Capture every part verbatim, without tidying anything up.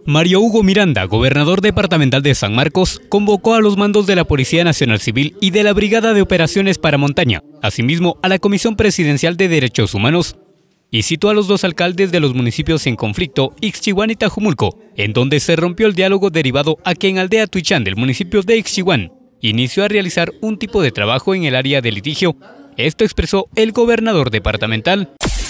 Mario Hugo Miranda, gobernador departamental de San Marcos, convocó a los mandos de la Policía Nacional Civil y de la Brigada de Operaciones para Montaña, asimismo a la Comisión Presidencial de Derechos Humanos, y citó a los dos alcaldes de los municipios en conflicto, Ixchihuán y Tajumulco, en donde se rompió el diálogo derivado a que en Aldea Tuichán del municipio de Ixchihuán inició a realizar un tipo de trabajo en el área de litigio. Esto expresó el gobernador departamental.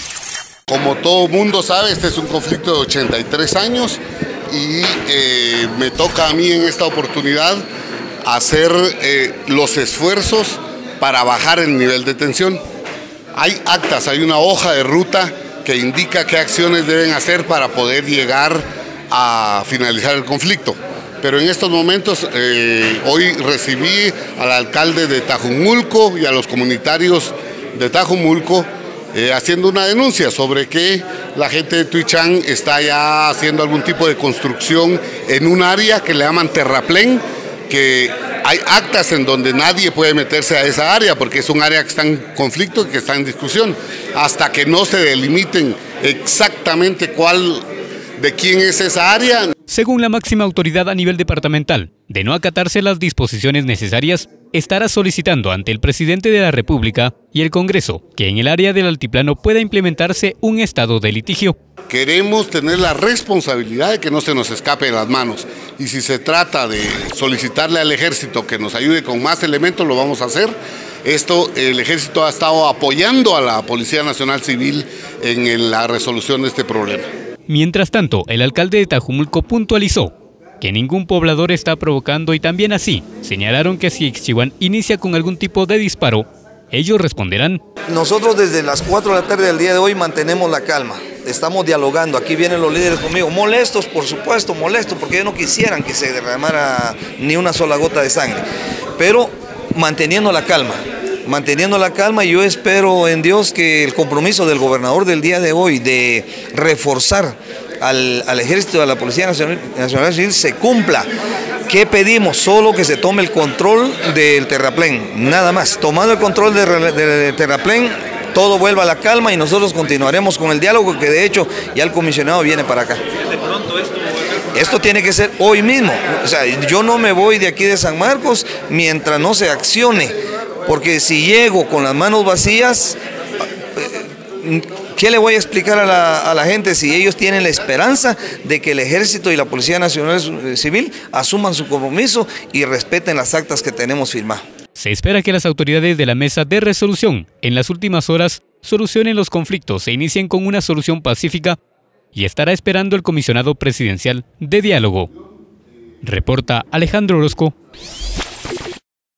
Como todo mundo sabe, este es un conflicto de ochenta y tres años y eh, me toca a mí en esta oportunidad hacer eh, los esfuerzos para bajar el nivel de tensión. Hay actas, hay una hoja de ruta que indica qué acciones deben hacer para poder llegar a finalizar el conflicto. Pero en estos momentos, eh, hoy recibí al alcalde de Tajumulco y a los comunitarios de Tajumulco eh, haciendo una denuncia sobre que la gente de Tuichán está ya haciendo algún tipo de construcción en un área que le llaman terraplén, que hay actas en donde nadie puede meterse a esa área porque es un área que está en conflicto y que está en discusión, hasta que no se delimiten exactamente cuál, de quién es esa área. Según la máxima autoridad a nivel departamental, de no acatarse las disposiciones necesarias, estará solicitando ante el presidente de la República y el Congreso que en el área del altiplano pueda implementarse un estado de litigio. Queremos tener la responsabilidad de que no se nos escape de las manos, y si se trata de solicitarle al ejército que nos ayude con más elementos, lo vamos a hacer. Esto, el ejército ha estado apoyando a la Policía Nacional Civil en la resolución de este problema. Mientras tanto, el alcalde de Tajumulco puntualizó que ningún poblador está provocando, y también así señalaron que si Ixchihuán inicia con algún tipo de disparo, ellos responderán. Nosotros desde las cuatro de la tarde del día de hoy mantenemos la calma, estamos dialogando, aquí vienen los líderes conmigo, molestos por supuesto, molestos porque ellos no quisieran que se derramara ni una sola gota de sangre, pero manteniendo la calma. Manteniendo la calma, y yo espero en Dios que el compromiso del gobernador del día de hoy de reforzar al, al ejército, a la Policía Nacional, Nacional Civil se cumpla. ¿Qué pedimos? Solo que se tome el control del terraplén, nada más. Tomando el control del de, de terraplén, todo vuelva a la calma y nosotros continuaremos con el diálogo, que de hecho ya el comisionado viene para acá. ¿De pronto esto Esto tiene que ser hoy mismo. O sea, yo no me voy de aquí de San Marcos mientras no se accione. Porque si llego con las manos vacías, ¿qué le voy a explicar a la, a la gente si ellos tienen la esperanza de que el Ejército y la Policía Nacional Civil asuman su compromiso y respeten las actas que tenemos firmadas? Se espera que las autoridades de la mesa de resolución en las últimas horas solucionen los conflictos e inicien con una solución pacífica, y estará esperando el comisionado presidencial de diálogo. Reporta Alejandro Orozco.